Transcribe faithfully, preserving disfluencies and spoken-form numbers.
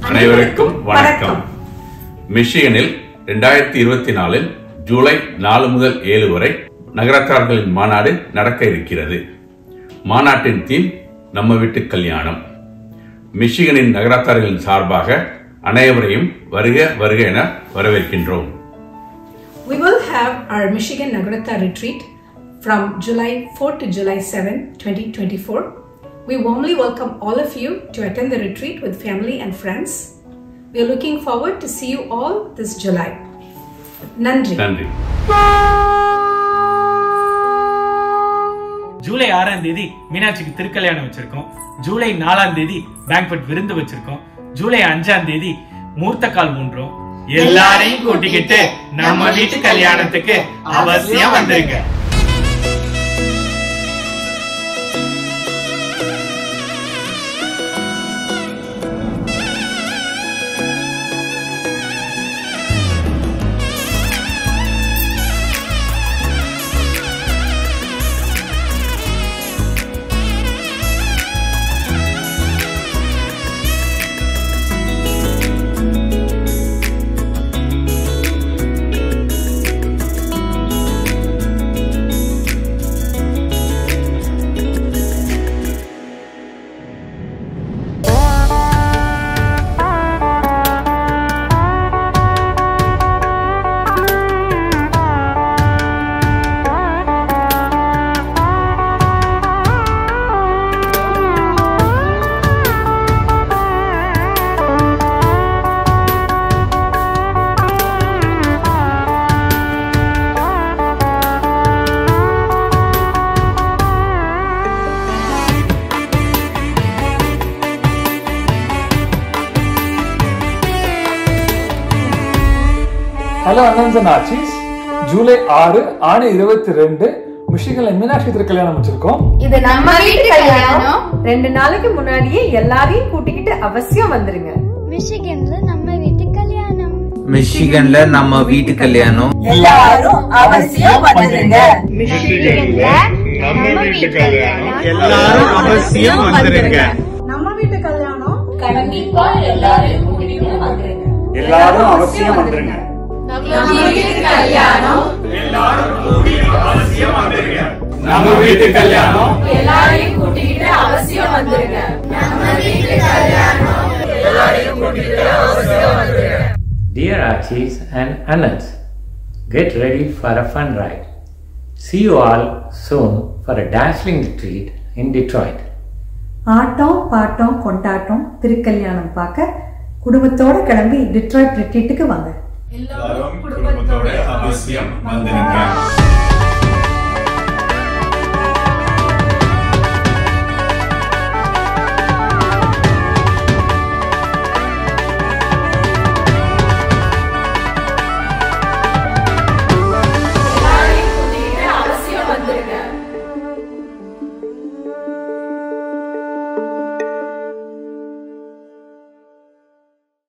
அனைவருக்கும் வணக்கம். மிஷிகனில் இரண்டாயிரத்தி இருபத்தி நாலில் ஜூலை நாலு முதல் ஏழு வரை நகரத்தார்களின் மாநாடு நடக்க இருக்கிறது. மாநாட்டின் தீம் நம்ம வீட்டு கல்யாணம். மிஷிகனின் நகரத்தார்களின் சார்பாக அனைவரையும் வருக வருக என வரவேற்கின்றோம். We will have our Michigan Nagarathar retreat from July fourth to July seventh, twenty twenty-four. We warmly welcome all of you to attend the retreat with family and friends. We are looking forward to see you all this July. Nandri. Nandri. July ஆறாம் தேதி மீனாட்சிக்கு திருக்கல்யாணம் வச்சிருக்கோம். ஜூலை நாலாம் தேதி banquet விருந்து வச்சிருக்கோம். ஜூலை அஞ்சாம் தேதி மூர்த்த கால் ஊன்றோம். எல்லாரையும் கூட்டிக்கிட்டு நம்ம வீட்டு கல்யாணத்துக்கு அவசியம் வந்துருங்க. ஹலோ அண்ணன்ஸ் அண்ட் ஆச்சிஸ், ஜூலை ஆறு ஆறு இருபத்தி ரெண்டு மிஷிகன்ல மீனாட்சி திருக்கல்யாணம் வச்சிருக்கோம். இது நம்ம வீட்டு கல்யாணம். ரெண்டு நாளைக்கு முன்னாடியே எல்லாரையும் கூட்டிக்கிட்டு அவசியம் வந்துருங்க. மிஷிகன்ல நம்ம வீட்டு கல்யாணம். மிஷிகன்ல நம்ம வீட்டு கல்யாணம். எல்லாரும் அவசியம் வந்துருங்க. மிஷிகன்ல நம்ம வீட்டு கல்யாணம். எல்லாரும் அவசியம் வந்துருங்க. நம்ம வீட்டு கல்யாணம். கண்டிப்பா எல்லாரையும் கூட்டிக்கிட்டு வந்துருங்க. எல்லாரும் அவசியம் வந்துருங்க. நம்ம வீட்டு கல்யாணம். எல்லாரும் கூடி அவசியம் வந்துருங்க. நம்ம வீட்டு கல்யாணம். எல்லாரையும் கூட்டிக்கிட்டு அவசியம் வந்துருங்க. நம்ம வீட்டு கல்யாணம். எல்லாரையும் கூட்டிக்கிட்டு அவசியம் வந்துருங்க. Dear Archies and Anants, get ready for a fun ride. See you all soon for a dazzling retreat in Detroit. ஆட்டம் பாட்டம் கொண்டாட்டம் திருக்கல்யாணம் பார்க்க குடும்பத்தோட கிளம்பி டிட்ராய்ட் ரிட்ரீட்டுக்கு வாங்க. எல்லாரும் குடும்பத்தோட அவசியம் வந்துருங்க.